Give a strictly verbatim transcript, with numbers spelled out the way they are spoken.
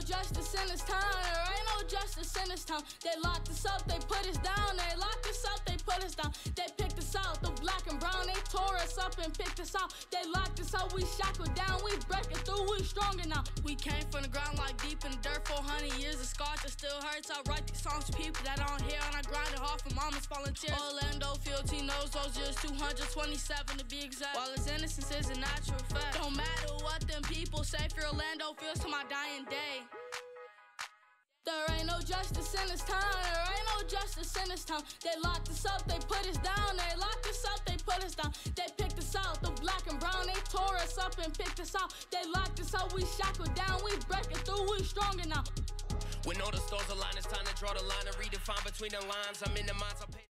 justice in this town. There ain't no justice in this town. They locked us up, they put us down. They locked us up, they put us down. They picked us out, the black and brown. They tore us up and picked us out. They locked us up, we shackled down. We breaking through, we stronger now. We came from the ground like deep in the dirt. four hundred years of scars that still hurts. I write these songs for people that don't hear, and I grind it hard for mamas volunteers. Orlando Field, he knows those years, two hundred twenty-seven to be exact. While his innocence is a natural fact. Don't matter what them people say, for Orlando Fields to my dying day. There ain't no justice in this town. There ain't no justice in this town. They locked us up, they put us down. They locked us up, they put us down. They picked us out, the black and brown. They tore us up and picked us out. They locked us up, we shackled down. We breaking through, we stronger now. When all the stars align, it's time to draw the line and redefine between the lines. I'm in the minds, I pay